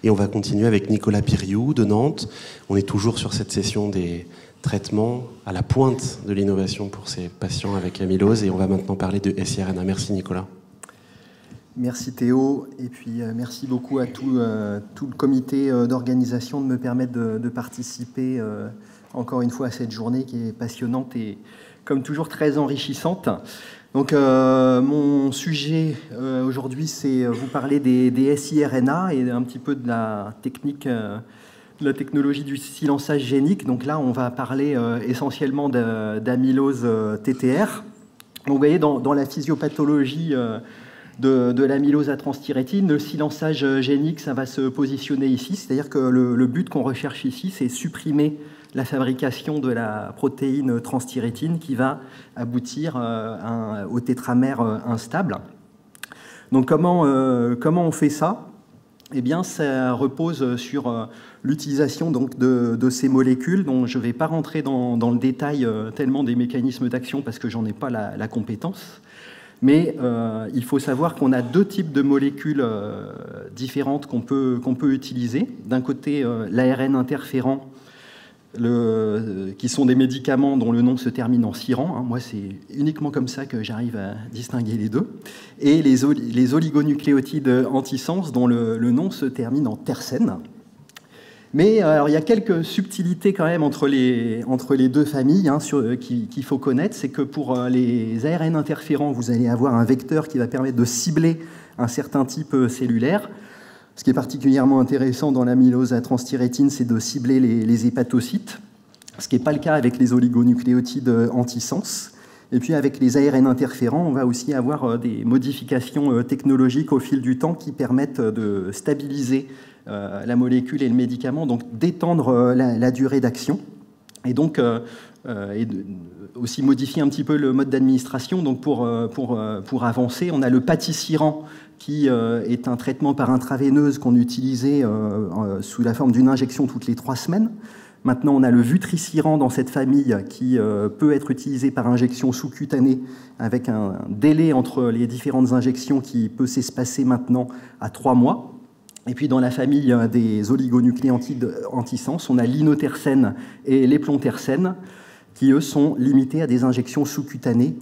Et on va continuer avec Nicolas Piriou de Nantes. On est toujours sur cette session des traitements à la pointe de l'innovation pour ces patients avec amylose. Et on va maintenant parler de siRNA. Merci Nicolas. Merci Théo, et puis merci beaucoup à tout le comité d'organisation de me permettre de participer encore une fois à cette journée qui est passionnante et comme toujours très enrichissante. Donc mon sujet aujourd'hui, c'est vous parler des siRNA et un petit peu de la technique, de la technologie du silençage génique. Donc là, on va parler essentiellement d'amylose TTR. Donc vous voyez, dans la physiopathologie de l'amylose à transthyrétine, le silençage génique, ça va se positionner ici. C'est-à-dire que le but qu'on recherche ici, c'est supprimer la fabrication de la protéine transthyrétine qui va aboutir au tétramère instable. Donc comment on fait ça? Eh bien, ça repose sur l'utilisation de ces molécules dont je ne vais pas rentrer dans le détail tellement des mécanismes d'action parce que j'en ai pas la compétence. Mais il faut savoir qu'on a deux types de molécules différentes qu'on peut utiliser. D'un côté, l'ARN interférent, qui sont des médicaments dont le nom se termine en ciran. Moi, c'est uniquement comme ça que j'arrive à distinguer les deux. Et les oligonucléotides antisens dont le nom se termine en tersène. Mais alors, il y a quelques subtilités quand même entre les deux familles qu'il faut connaître. C'est que pour les ARN interférents, vous allez avoir un vecteur qui va permettre de cibler un certain type cellulaire. Ce qui est particulièrement intéressant dans l'amylose à transthyrétine, c'est de cibler les hépatocytes, ce qui n'est pas le cas avec les oligonucléotides antisens. Et puis avec les ARN interférents, on va aussi avoir des modifications technologiques au fil du temps qui permettent de stabiliser la molécule et le médicament, donc d'étendre la durée d'action. Et donc aussi modifier un petit peu le mode d'administration. Donc pour avancer, on a le patisiran qui est un traitement par intraveineuse qu'on utilisait sous la forme d'une injection toutes les 3 semaines. Maintenant, on a le vutrisiran dans cette famille qui peut être utilisé par injection sous-cutanée avec un délai entre les différentes injections qui peut s'espacer maintenant à 3 mois. Et puis dans la famille des oligonucléotides antisens, on a l'inotersène et l'éplontersène qui, eux, sont limités à des injections sous-cutanées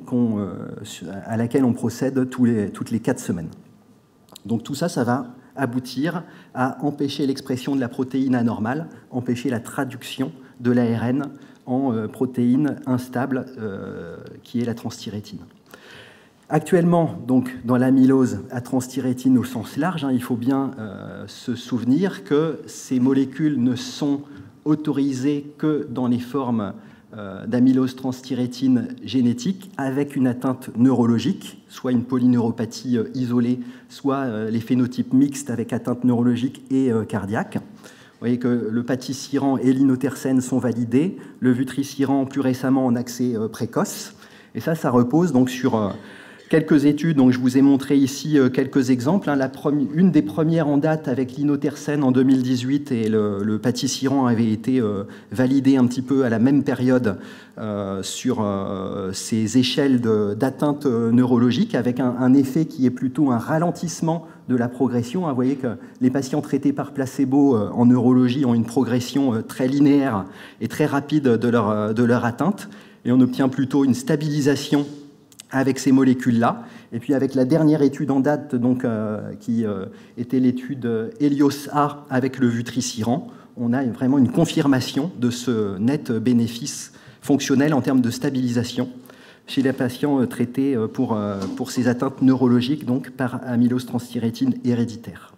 à laquelle on procède toutes les 4 semaines. Donc tout ça, ça va aboutir à empêcher l'expression de la protéine anormale, empêcher la traduction de l'ARN en protéine instable qui est la transthyrétine. Actuellement, donc, dans l'amylose à transthyrétine au sens large, il faut bien se souvenir que ces molécules ne sont autorisées que dans les formes d'amylose transthyrétine génétique avec une atteinte neurologique, soit une polyneuropathie isolée, soit les phénotypes mixtes avec atteinte neurologique et cardiaque. Vous voyez que le patisiran et l'inotersène sont validés, le vutrisiran plus récemment en accès précoce. Et ça repose donc sur quelques études. Donc je vous ai montré ici quelques exemples. Une des premières en date avec l'inotersène en 2018 et le patisiran avait été validé un petit peu à la même période sur ces échelles d'atteinte neurologique avec un effet qui est plutôt un ralentissement de la progression. Vous voyez que les patients traités par placebo en neurologie ont une progression très linéaire et très rapide de leur atteinte et on obtient plutôt une stabilisation avec ces molécules-là. Et puis avec la dernière étude en date, donc, qui était l'étude Helios-A avec le vutrisiran, on a vraiment une confirmation de ce net bénéfice fonctionnel en termes de stabilisation chez les patients traités pour ces atteintes neurologiques, donc par amylose transthyrétine héréditaire.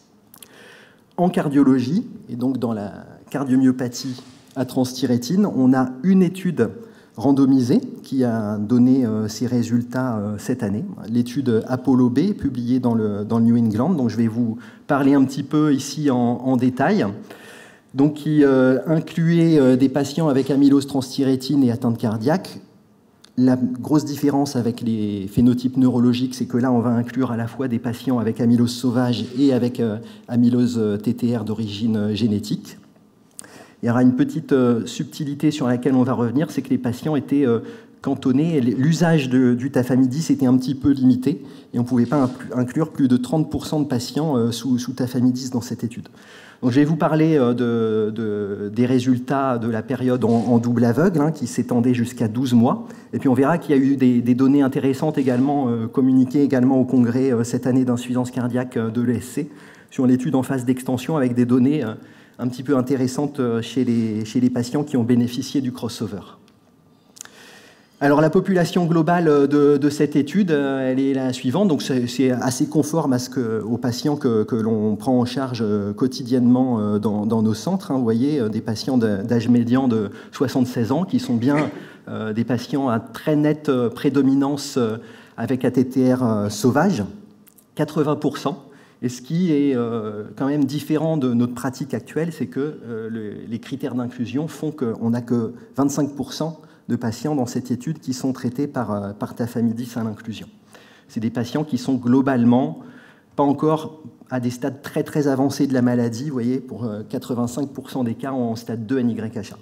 En cardiologie, et donc dans la cardiomyopathie à transthyrétine, on a une étude randomisée qui a donné ses résultats cette année, l'étude Apollo B publiée dans le New England, dont je vais vous parler un petit peu ici en détail, donc qui incluait des patients avec amylose transthyrétine et atteinte cardiaque. La grosse différence avec les phénotypes neurologiques, c'est que là, on va inclure à la fois des patients avec amylose sauvage et avec amylose TTR d'origine génétique. Il y aura une petite subtilité sur laquelle on va revenir, c'est que les patients étaient cantonné. L'usage du tafamidis était un petit peu limité et on ne pouvait pas inclure plus de 30% de patients sous tafamidis dans cette étude. Donc, je vais vous parler des résultats de la période en double aveugle, hein, qui s'étendait jusqu'à 12 mois. Et puis on verra qu'il y a eu des données intéressantes également, communiquées également au congrès cette année d'insuffisance cardiaque de l'ESC, sur l'étude en phase d'extension avec des données un petit peu intéressantes chez les patients qui ont bénéficié du crossover. Alors la population globale de cette étude, elle est la suivante, donc c'est assez conforme aux patients que l'on prend en charge quotidiennement dans nos centres. Hein. Vous voyez, des patients d'âge médian de 76 ans qui sont bien des patients à très nette prédominance avec ATTR sauvage, 80%. Et ce qui est quand même différent de notre pratique actuelle, c'est que les critères d'inclusion font qu'on n'a que 25% de patients dans cette étude qui sont traités par tafamidis à l'inclusion. C'est des patients qui sont globalement pas encore à des stades très très avancés de la maladie, vous voyez, pour 85% des cas en stade 2 NYHA.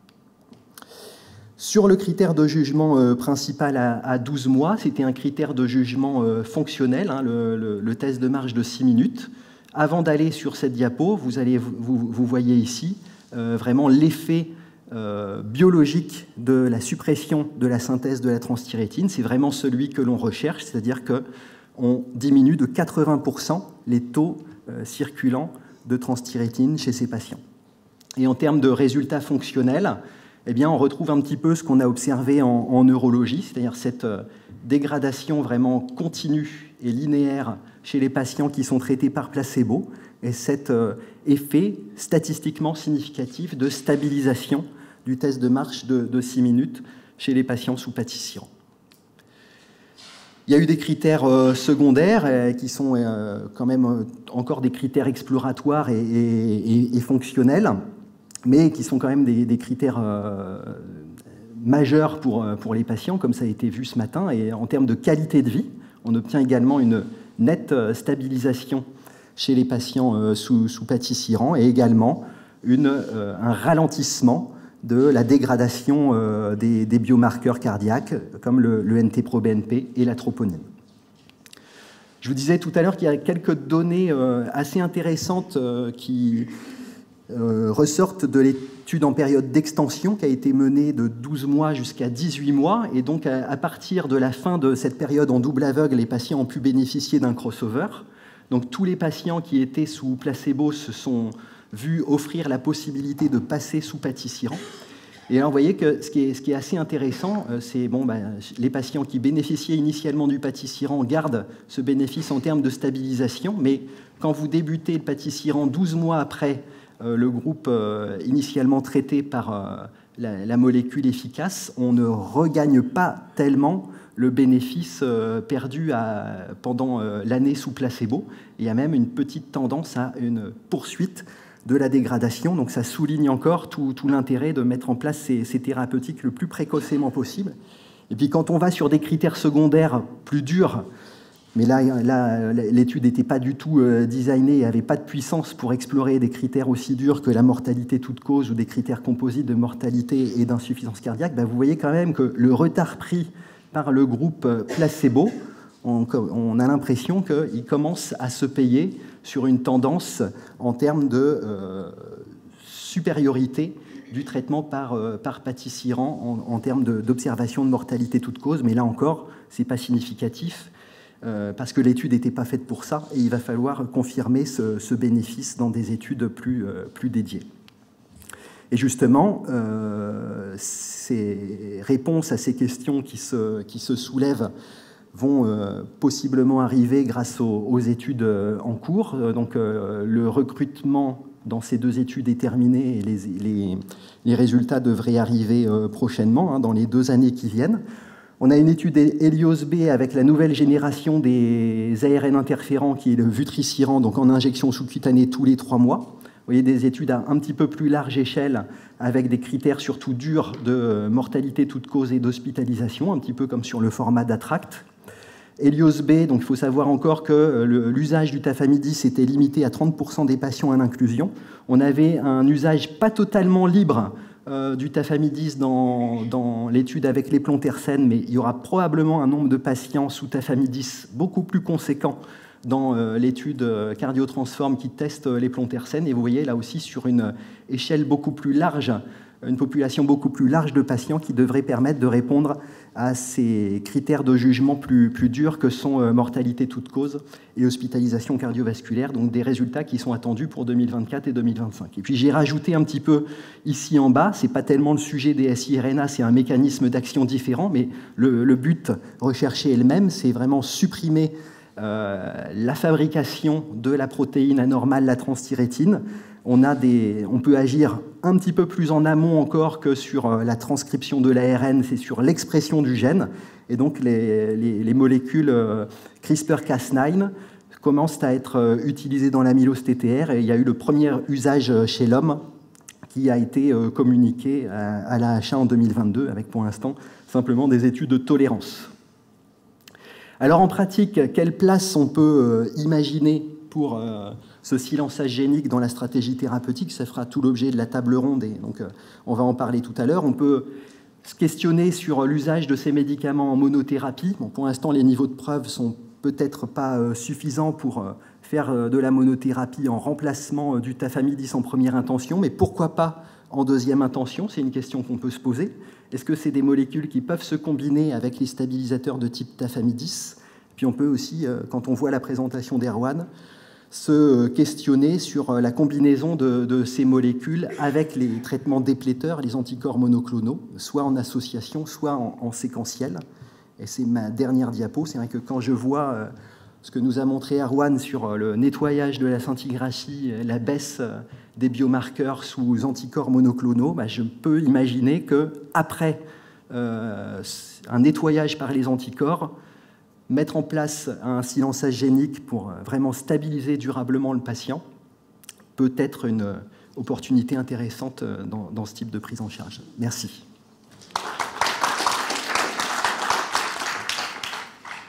Sur le critère de jugement principal à 12 mois, c'était un critère de jugement fonctionnel, hein, le test de marche de 6 minutes. Avant d'aller sur cette diapo, vous voyez ici vraiment l'effet biologique de la suppression de la synthèse de la transthyrétine. C'est vraiment celui que l'on recherche, c'est-à-dire qu'on diminue de 80% les taux circulants de transthyrétine chez ces patients. Et en termes de résultats fonctionnels, eh bien, on retrouve un petit peu ce qu'on a observé en neurologie, c'est-à-dire cette dégradation vraiment continue et linéaire chez les patients qui sont traités par placebo, et cet effet statistiquement significatif de stabilisation du test de marche de 6 minutes chez les patients sous pâtissirant. Il y a eu des critères secondaires qui sont quand même encore des critères exploratoires et fonctionnels, mais qui sont quand même des critères majeurs pour les patients, comme ça a été vu ce matin. Et en termes de qualité de vie, on obtient également une nette stabilisation chez les patients sous pâtissirant et également un ralentissement de la dégradation des biomarqueurs cardiaques, comme le NT-proBNP et la troponine. Je vous disais tout à l'heure qu'il y a quelques données assez intéressantes qui ressortent de l'étude en période d'extension qui a été menée de 12 mois jusqu'à 18 mois. Et donc, à partir de la fin de cette période en double aveugle, les patients ont pu bénéficier d'un crossover. Donc, tous les patients qui étaient sous placebo se sont vus offrir la possibilité de passer sous pâtissirant. Et là, vous voyez que ce qui est assez intéressant, c'est les patients qui bénéficiaient initialement du pâtissirant gardent ce bénéfice en termes de stabilisation, mais quand vous débutez le pâtissirant 12 mois après le groupe initialement traité par la molécule efficace, on ne regagne pas tellement le bénéfice perdu pendant l'année sous placebo. Il y a même une petite tendance à une poursuite de la dégradation. Donc ça souligne encore tout l'intérêt de mettre en place ces thérapeutiques le plus précocement possible. Et puis quand on va sur des critères secondaires plus durs, mais là l'étude n'était pas du tout designée, il n'y avait pas de puissance pour explorer des critères aussi durs que la mortalité toute cause ou des critères composites de mortalité et d'insuffisance cardiaque, vous voyez quand même que le retard pris par le groupe placebo, on a l'impression qu'il commence à se payer sur une tendance en termes de supériorité du traitement par pâtissirant en termes d'observation de mortalité toute cause. Mais là encore, ce n'est pas significatif parce que l'étude n'était pas faite pour ça et il va falloir confirmer ce bénéfice dans des études plus dédiées. Et justement, ces réponses à ces questions qui se soulèvent vont possiblement arriver grâce aux études en cours. Donc, le recrutement dans ces deux études est terminé et les résultats devraient arriver prochainement, dans les 2 années qui viennent. On a une étude Helios-B avec la nouvelle génération des ARN interférents qui est le vutrisiran, donc en injection sous-cutanée tous les 3 mois. Vous voyez des études à un petit peu plus large échelle avec des critères surtout durs de mortalité toute cause et d'hospitalisation, un petit peu comme sur le format d'Attract. Helios-B, donc il faut savoir encore que l'usage du tafamidis était limité à 30% des patients à l'inclusion. On avait un usage pas totalement libre du tafamidis dans l'étude avec les plontersen, mais il y aura probablement un nombre de patients sous tafamidis beaucoup plus conséquent dans l'étude Cardiotransform qui teste les plontersen. Et vous voyez là aussi sur une échelle beaucoup plus large, une population beaucoup plus large de patients qui devrait permettre de répondre à ces critères de jugement plus durs que sont mortalité toute cause et hospitalisation cardiovasculaire, donc des résultats qui sont attendus pour 2024 et 2025. Et puis j'ai rajouté un petit peu ici en bas, c'est pas tellement le sujet des siRNA, c'est un mécanisme d'action différent, mais le but recherché est le même, c'est vraiment supprimer la fabrication de la protéine anormale, la transthyrétine. On peut agir un petit peu plus en amont encore que sur la transcription de l'ARN, c'est sur l'expression du gène. Et donc les molécules CRISPR-Cas9 commencent à être utilisées dans l'amylose TTR et il y a eu le premier usage chez l'homme qui a été communiqué à l'AHA en 2022 avec pour l'instant simplement des études de tolérance. Alors en pratique, quelle place on peut imaginer pour ce silençage génique dans la stratégie thérapeutique? Ça fera tout l'objet de la table ronde et donc on va en parler tout à l'heure. On peut se questionner sur l'usage de ces médicaments en monothérapie. Bon, pour l'instant, les niveaux de preuve sont peut-être pas suffisants pour faire de la monothérapie en remplacement du tafamidis en première intention, mais pourquoi pas en deuxième intention? C'est une question qu'on peut se poser. Est-ce que c'est des molécules qui peuvent se combiner avec les stabilisateurs de type tafamidis? Puis on peut aussi, quand on voit la présentation d'Erwan, se questionner sur la combinaison de ces molécules avec les traitements dépléteurs, les anticorps monoclonaux, soit en association, soit en séquentiel. Et c'est ma dernière diapo. C'est vrai que quand je vois ce que nous a montré Erwan sur le nettoyage de la scintigraphie, la baisse des biomarqueurs sous anticorps monoclonaux, bah, je peux imaginer qu'après un nettoyage par les anticorps, mettre en place un silençage génique pour vraiment stabiliser durablement le patient peut être une opportunité intéressante dans ce type de prise en charge. Merci.